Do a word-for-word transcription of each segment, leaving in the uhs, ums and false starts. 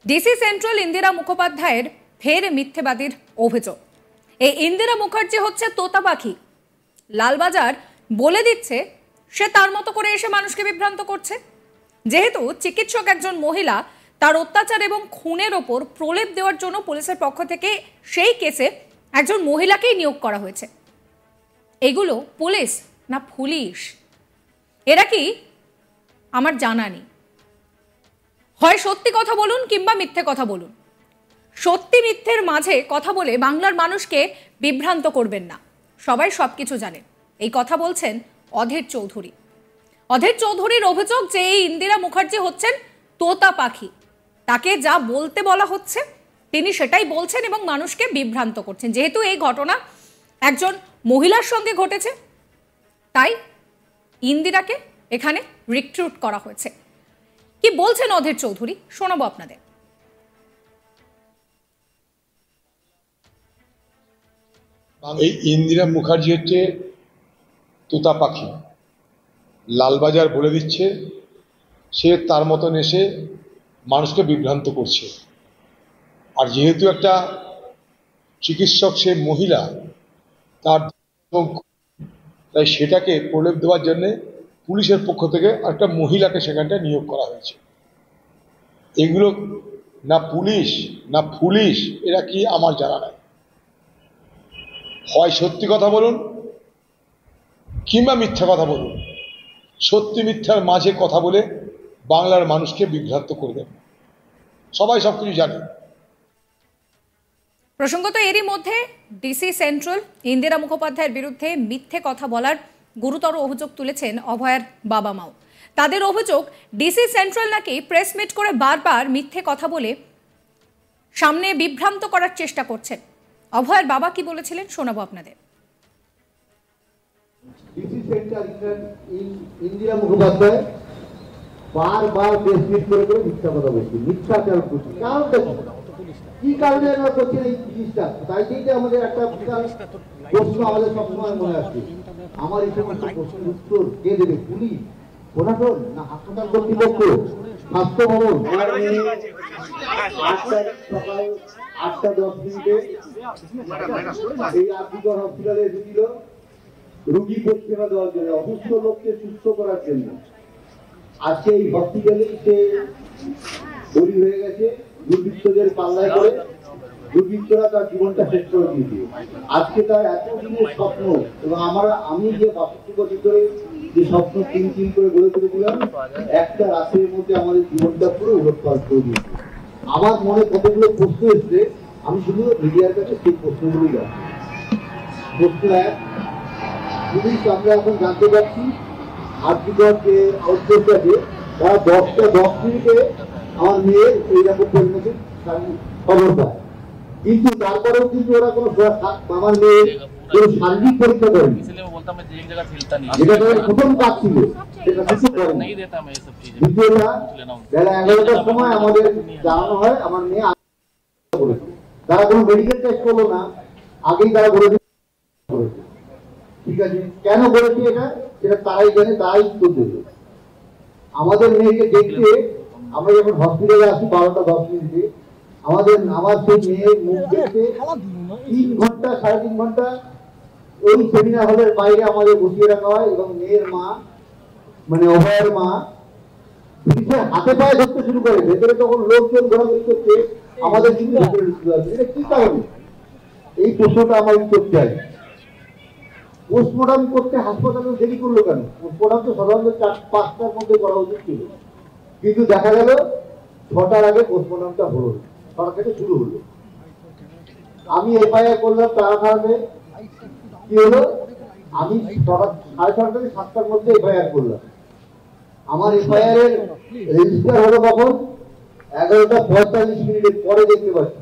DC central Indira মুখোপাধ্যায়ের ফের মিথ্যেবাদীর অভিযোগ। এই ইন্দিরা মুখার্জি হচ্ছে তোতা পাখি। লালবাজার বলে দিচ্ছে সে তার মতো করে এসে মানুষকে বিভ্রান্ত করছে। যেহেতু চিকিৎসক একজন মহিলা, তার অত্যাচার এবং খুনের ওপর প্রলেপ দেওয়ার জন্য পুলিশের পক্ষ থেকে সেই কেসে একজন মহিলাকেই নিয়োগ করা হয়েছে। এগুলো পুলিশ না পুলিশ, এরা কি আমার জানা নেই। হয় সত্যি কথা বলুন কিংবা মিথ্যে কথা বলুন। সত্যি মিথ্যের মাঝে কথা বলে বাংলার মানুষকে বিভ্রান্ত করবেন না। সবাই সবকিছু জানেন। এই কথা বলছেন অধীর চৌধুরী। অধীর চৌধুরীর অভিযোগ যে এই ইন্দিরা মুখার্জি হচ্ছেন তোতা পাখি। তাকে যা বলতে বলা হচ্ছে তিনি সেটাই বলছেন এবং মানুষকে বিভ্রান্ত করছেন। যেহেতু এই ঘটনা একজন মহিলার সঙ্গে ঘটেছে, তাই ইন্দিরাকে এখানে রিক্রুট করা হয়েছে। কি বলছেন অধীর চৌধুরী, শোনাবো আপনাদের। এই ইন্দিরা মুখার্জি হচ্ছে তোতা পাখি। লালবাজার বলে দিচ্ছে সে তার মতন এসে মানুষকে বিভ্রান্ত করছে। আর যেহেতু একটা চিকিৎসক, সে মহিলা, তার তাই সেটাকে প্রলেপ দেওয়ার জন্যে পুলিশের পক্ষ থেকে একটা মহিলাকে সেখানটা নিয়োগ করা হয়েছে। এগুলো না পুলিশ না পুলিশ, এরা কি আমার জানা নাই। হয় সত্যি কথা বলুন কিংবা মিথ্যা কথা বলুন। সত্যি মিথ্যার মাঝে কথা বলে বাংলার মানুষকে বিভ্রান্ত করবেন। সবাই সবকিছু জানে। প্রসঙ্গত এরই মধ্যে ডিসি সেন্ট্রাল ইন্দিরা মুখোপাধ্যায়ের বিরুদ্ধে মিথ্যে কথা বলার গুরুতর অভিযোগ তুলেছেন অভয়ার বাবা মাও। তাদের অভিযোগ, ডিসি সেন্ট্রাল নাকি প্রেস মিট করে বারবার মিথ্যে কথা বলে সামনে বিভ্রান্ত করার চেষ্টা করছেন। অভয়ার বাবা কি বলেছিলেন শোনাবো আপনাদের। ডিসি সেন্ট্রাল ইন্দিরা মুখোপাধ্যায় বারবার প্রেস মিট করে করে মিথ্যা কথা বলছে, মিথ্যাচার করছে। কারণটা কি কারণে আমরা করছি এই জিনিসটা? তাই থেকে আমাদের একটা প্রশ্ন আমাদের সবসময় মনে আসছে, আমার এই সমস্ত প্রশ্নের উত্তর কে দেবে? পুলিশ, প্রশাসন, না হাসপাতাল কর্তৃপক্ষ, স্বাস্থ্য ভবন? সকাল আটটা দশ মিনিটে এই আরজিকর হসপিটালে এসেছিল রোগী পরিষেবা দেওয়ার জন্য, অসুস্থ লোককে সুস্থ করার জন্য। আজকে এই হসপিটালে সে বলি হয়ে গেছে দুর্বৃত্তদের পাল্লায় করে। দুর্বৃত্তরা তার জীবনটা শেষ করে দিয়েছে। আজকে তার এতদিনের স্বপ্ন, এবং আমরা আমি যে বাষট্টি বছর ধরে যে স্বপ্ন তিন তিন করে গড়ে তুলেছিলাম, একটা রাতের মধ্যে আমাদের জীবনটা পুরো উলটপালট করে দিয়েছে। আমার মনে কতগুলো প্রশ্ন এসছে, আমি শুধু মিডিয়ার কাছে সেই প্রশ্নগুলোই রাখি। প্রশ্ন এক, পুলিশ আমরা এখন জানতে পারছি আর্থিকর যে আউটপোস্ট আছে তারা দশটা দশ মিনিটে আমার মেয়ের এইরকম পরিণতি খবর পায়, কিন্তু তারপরেও কিন্তু ওরা কোনো আমার মেয়ের কোনো শারীরিক পরীক্ষা করেনি। যেটা তাদের প্রথম কাজ ছিল সেটা কিছু করেনি। দ্বিতীয়টা, বেলা এগারোটার সময় আমাদের জানানো হয় আমার মেয়ে করেছে। তারা কোনো মেডিকেল টেস্ট করলো না, আগেই তারা বলেছে। ঠিক আছে, কেন বলেছে এটা সেটা তারাই জানে, তারাই উত্তর দেবে। আমাদের মেয়েকে দেখতে আমরা যখন হসপিটালে আসি বারোটা দশ মিনিটে, আমাদের আমার সেই মেয়ের মুখ দেখতে তিন ঘন্টা সাড়ে তিন ঘন্টা ওই সেমিনার হলের বাইরে আমাদের বসিয়ে রাখা হয়, এবং মেয়ের মা মানে অভয়ের মা হাতে পায়ে ধরতে শুরু করে। ভেতরে তখন লোকজন ঘোরাঘুরি করছে, আমাদের কিন্তু ভেতরে ঢুকতে হবে। এটা কি কারণে? এই প্রশ্নটা আমার উত্তর চাই। পোস্টমর্টম করতে হাসপাতালে দেরি করলো কেন? পোস্টমর্টম তো সাধারণত চার পাঁচটার মধ্যে করা উচিত ছিল, কিন্তু দেখা গেল ছটার আগে পোস্টমর্টমটা হলো, ছটা থেকে শুরু হলো। আমি এফআইআর করলাম তারাখানাতে। কি হলো, আমি সাড়ে ছটা থেকে সাতটার মধ্যে এফআইআর করলাম। আমার এফআইআর এর রেজিস্টার হলো কখন? এগারোটা পঁয়তাল্লিশ মিনিটের পরে দেখতে পাচ্ছি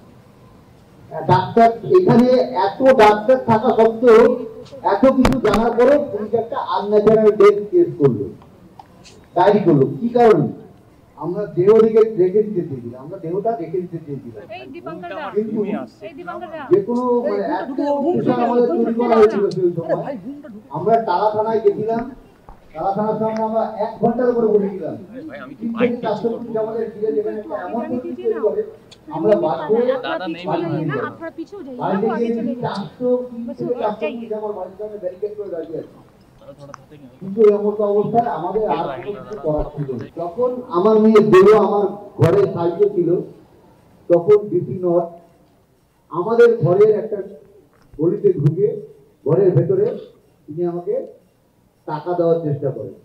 ডাক্তার এখানে। এত ডাক্তার থাকা সত্ত্বেও, এত কিছু জানার পরে পুলিশ একটা আনন্যাচারাল ডেথ কেস করলো, ডায়েরি করলো। কি কারণে? আমরা দেহ রেখে রেখে দিতে চেয়েছিলাম, আমরা দেহটা রেখে দিতে চেয়েছিলাম, কিন্তু যে কোনো মানে এত পোশাক আমাদের তৈরি করা হয়েছিল সেই সময়। আমরা টালা থানায় গেছিলাম, টালা থানার সামনে আমরা এক ঘন্টার উপরে বসেছিলাম। আমাদের এমন আমরা বাদ করে दादा नहीं বাড়ি मिल ফিরে रहा যাবো। आप थोड़ा पीछे हो जाइए বাড়ি ना, वो आगे থেকে चले जाइए। চারশো बस থেকে वो চারশো जाइए। মিনিট আমার বাড়ির সামনে ব্যারিকেড করে দাঁড়িয়ে আছে। थोड़ा थोड़ा थकेंगे কিন্তু এই মতো অবস্থায় আমাদের আর কোনো কিছু করার ছিল না। যখন আমার মেয়ে বেরো আমার ঘরে সাইডে ছিল, তখন ডিসি নট আমাদের ঘরের একটা গলিতে ঢুকে ঘরের ভেতরে তিনি আমাকে টাকা দেওয়ার চেষ্টা করেন।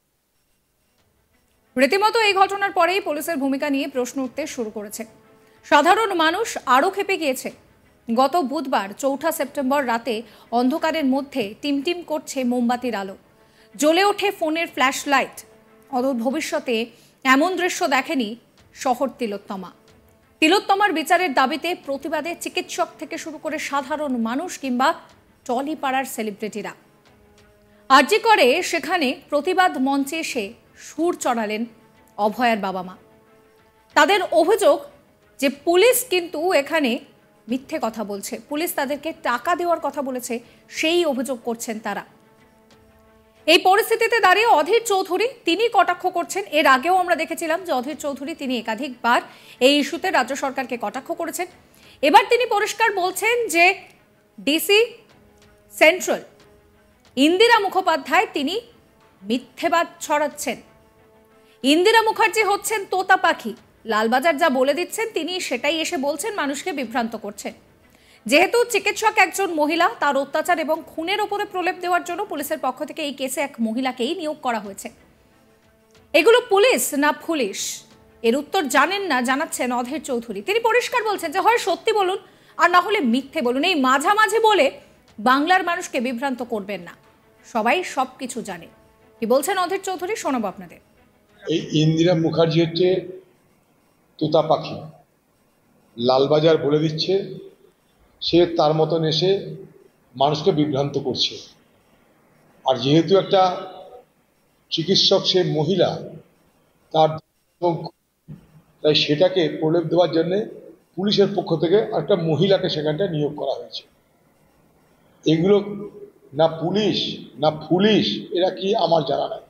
রীতিমতো এই ঘটনার পরেই পুলিশের ভূমিকা নিয়ে প্রশ্ন উঠতে শুরু করেছে। সাধারণ মানুষ আরও ক্ষেপে গিয়েছে। গত বুধবার চৌঠা সেপ্টেম্বর রাতে অন্ধকারের মধ্যে টিমটিম করছে মোমবাতির আলো, জ্বলে ওঠে ফোনের ফ্ল্যাশ লাইট। অদূর ভবিষ্যতে এমন দৃশ্য দেখেনি শহর তিলোত্তমা। তিলোত্তমার বিচারের দাবিতে প্রতিবাদে চিকিৎসক থেকে শুরু করে সাধারণ মানুষ কিংবা টলিপাড়ার সেলিব্রিটিরা। আরজি করে সেখানে প্রতিবাদ মঞ্চে এসে সুর চড়ালেন অভয়ার বাবা মা। তাদের অভিযোগ যে পুলিশ কিন্তু এখানে মিথ্যে কথা বলছে, পুলিশ তাদেরকে টাকা দেওয়ার কথা বলেছে, সেই অভিযোগ করছেন তারা। এই পরিস্থিতিতে দাঁড়িয়ে অধীর চৌধুরী তিনি কটাক্ষ করছেন। এর আগেও আমরা দেখেছিলাম যে অধীর চৌধুরী তিনি একাধিকবার এই ইস্যুতে রাজ্য সরকারকে কটাক্ষ করেছেন। এবার তিনি পরিষ্কার বলছেন যে ডিসি সেন্ট্রাল ইন্দিরা মুখোপাধ্যায় তিনি মিথ্যেবাদ ছড়াচ্ছেন। ইন্দিরা মুখার্জি হচ্ছেন তোতা পাখি, লালবাজার যা বলে দিচ্ছেন তিনি সেটাই এসে বলছেন, মানুষকে বিভ্রান্ত করছেন। যেহেতু চিকিৎসক একজন মহিলা, তার অত্যাচার এবং খুনের ওপরে প্রলেপ দেওয়ার জন্য পুলিশের পক্ষ থেকে এই কেসে এক মহিলাকেই নিয়োগ করা হয়েছে। এগুলো পুলিশ না পুলিশ, এর উত্তর জানেন না জানাচ্ছেন অধীর চৌধুরী। তিনি পরিষ্কার বলছেন যে হয় সত্যি বলুন আর না হলে মিথ্যে বলুন, এই মাঝামাঝি বলে বাংলার মানুষকে বিভ্রান্ত করবেন না। সবাই সবকিছু জানে। কি বলছেন অধীর চৌধুরী শোনাবো আপনাদের। এই ইন্দিরা মুখার্জি হচ্ছে তোতা পাখি, লালবাজার বলে দিচ্ছে, সে তার মতন এসে মানুষকে বিভ্রান্ত করছে। আর যেহেতু একটা চিকিৎসক সে মহিলা, তার তাই সেটাকে প্রলেপ দেওয়ার জন্যে পুলিশের পক্ষ থেকে একটা মহিলাকে সেখানটা নিয়োগ করা হয়েছে। এগুলো না পুলিশ না পুলিশ, এরা কি আমার জানা নাই।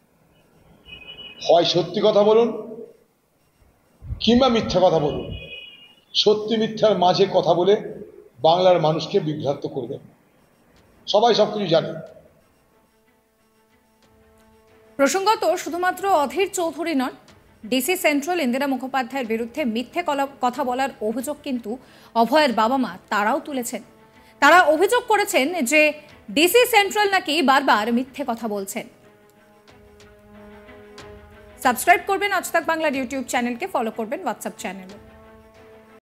হয় সত্যি কথা বলুন কিংবা মিথ্যা কথা বলুন, সত্যি মিথ্যার মাঝে কথা বলে বাংলার মানুষকে বিভ্রান্ত করবেন। সবাই সবকিছু জানে। প্রসঙ্গত শুধুমাত্র অধীর চৌধুরী নন, ডিসি সেন্ট্রাল ইন্দিরা মুখোপাধ্যায়ের বিরুদ্ধে মিথ্যে কথা বলার অভিযোগ কিন্তু অভয়ের বাবা মা তারাও তুলেছেন। তারা অভিযোগ করেছেন যে ডিসি সেন্ট্রাল নাকি বারবার মিথ্যে কথা বলছেন। সাবস্ক্রাইব করবেন আজ তাক বাংলার ইউটিউব চ্যানেলকে, ফলো করবেন হোয়াটসঅ্যাপ চ্যানেলে।